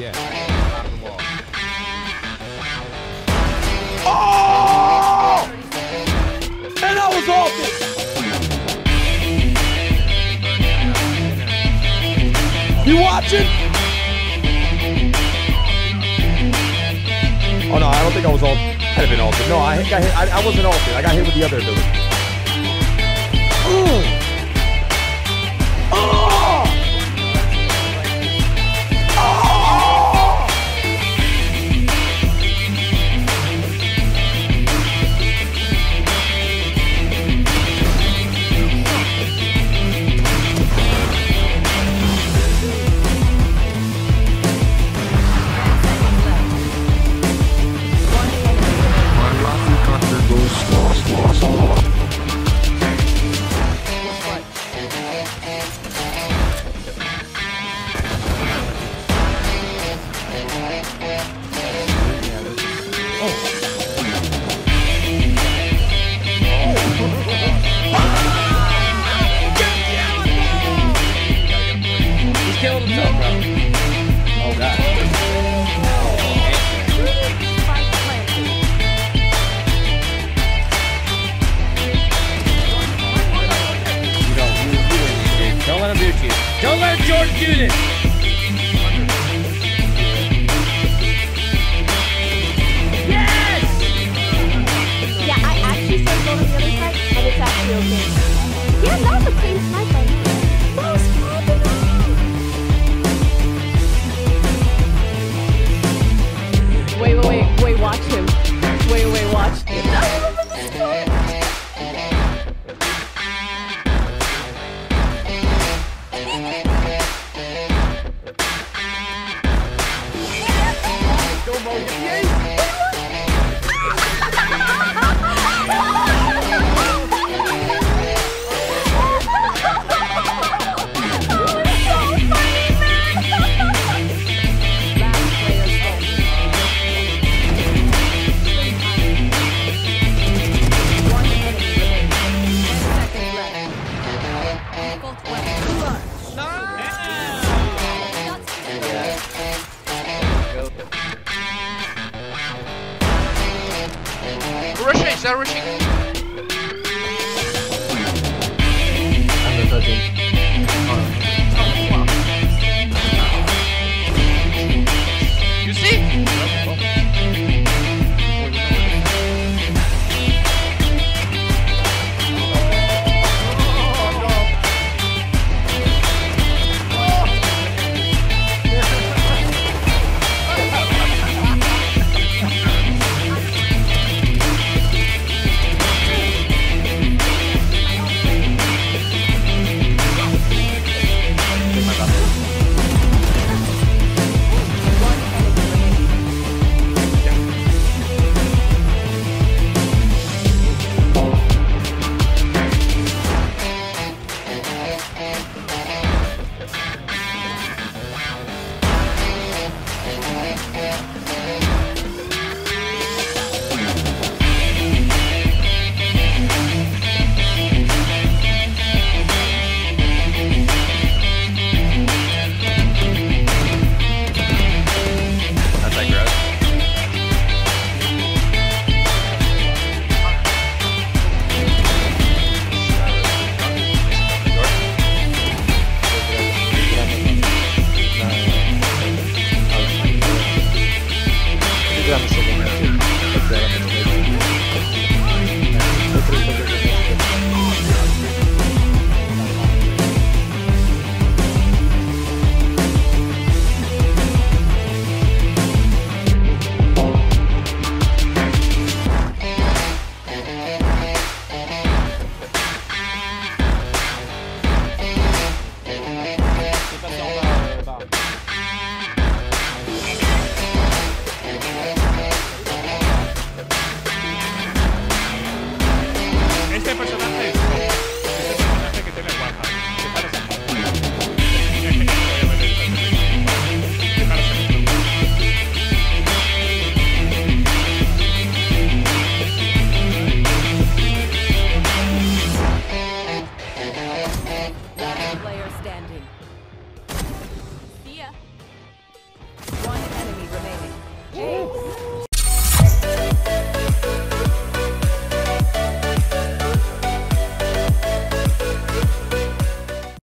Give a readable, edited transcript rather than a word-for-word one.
Yeah. Oh! And that was awesome! You watching? Oh no, I don't think I was ult. I'd have been ulted. No, I got hit. I wasn't ulted. I got hit with the other ability. Oh! Killed himself, bro. Oh god. Don't let him do you. Don't let Jordan do this. Yes! Yeah, I actually started going on the other side, and it's actually okay. Yeah, that was a clean snipe, buddy. That was fun. Wait, watch him. Wait, watch him. Rushing, they're rushing. I'm the 13.